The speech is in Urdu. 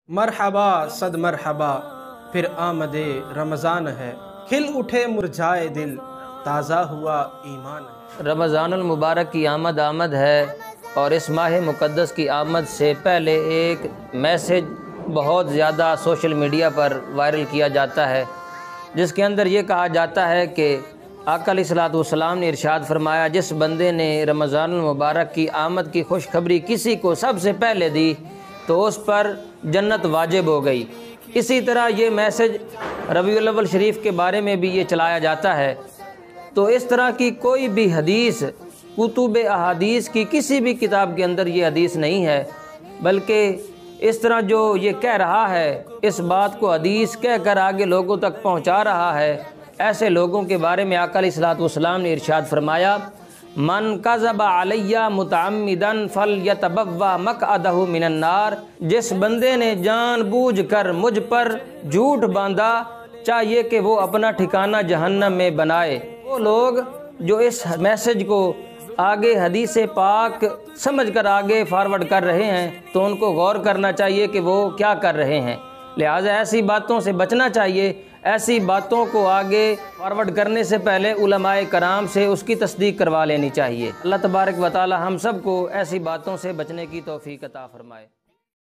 مرحبا صد مرحبا پھر آمد رمضان ہے، کھل اٹھے مرجھائے دل، تازہ ہوا ایمان ہے۔ رمضان المبارک کی آمد ہے اور اس ماہ مقدس کی آمد سے پہلے ایک میسج بہت زیادہ سوشل میڈیا پر وائرل کیا جاتا ہے، جس کے اندر یہ کہا جاتا ہے کہ آقا علیہ الصلوۃ والسلام نے ارشاد فرمایا، جس بندے نے رمضان المبارک کی آمد کی خوشخبری کسی کو سب سے پہلے دی تو اس پر جنت واجب ہو گئی۔ اسی طرح یہ میسج ربیع الاول شریف کے بارے میں بھی یہ چلایا جاتا ہے۔ تو اس طرح کی کوئی بھی حدیث کتب احادیث کی کسی بھی کتاب کے اندر یہ حدیث نہیں ہے، بلکہ اس طرح جو یہ کہہ رہا ہے، اس بات کو حدیث کہہ کر آگے لوگوں تک پہنچا رہا ہے، ایسے لوگوں کے بارے میں آقا علیہ الصلوۃ والسلام نے ارشاد فرمایا، من کذب علی متعمدا فلیتبوأ مقعدہ من النار، جس بندے نے جان بوجھ کر مجھ پر جھوٹ باندھا چاہیے کہ وہ اپنا ٹھکانہ جہنم میں بنائے۔ وہ لوگ جو اس میسج کو آگے حدیث پاک سمجھ کر آگے فارورڈ کر رہے ہیں تو ان کو غور کرنا چاہیے کہ وہ کیا کر رہے ہیں، لہٰذا ایسی باتوں سے بچنا چاہیے۔ ایسی باتوں کو آگے فارورڈ کرنے سے پہلے علماء کرام سے اس کی تصدیق کروا لینی چاہیے۔ اللہ تبارک و تعالی ہم سب کو ایسی باتوں سے بچنے کی توفیق عطا فرمائے۔